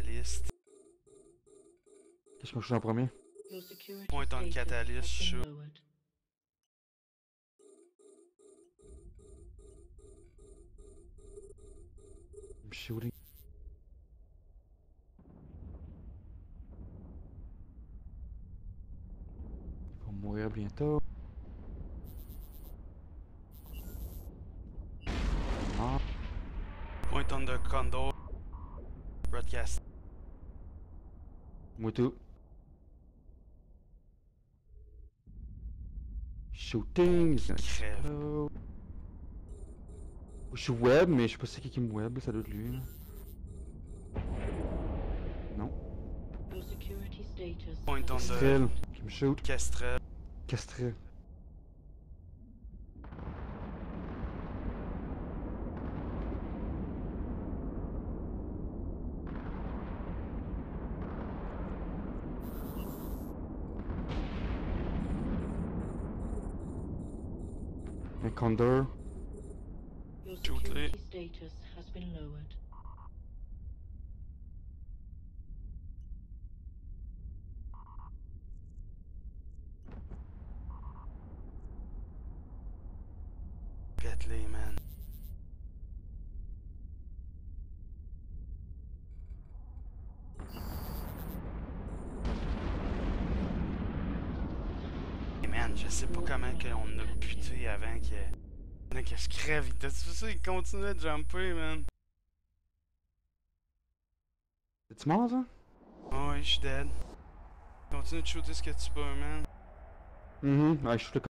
catalyst. Qu'est-ce qu'on joue en premier? Point on catalyst, shoot. I'm shooting. Ils vont mourir bientôt. Ah. Point on the condor. Broadcast. Moi tout. Shooting. Crève. Hello. Je suis web, mais je sais pas c'est qui me web, ça doit être lui. Là. Non. Point on the Kestrel, qui me shoot. Kestrel. Kestrel. Un condor. Shoot-les. Pète-les, man. Hey man, je sais pas comment qu'on a buté avant que je crève. T'as-tu vu ça? Il continuait de jumper, man. C'est-tu mort, ça? Oh, ouais, je suis dead. Continue de shooter ce que tu peux, man. Ouais, je shoot le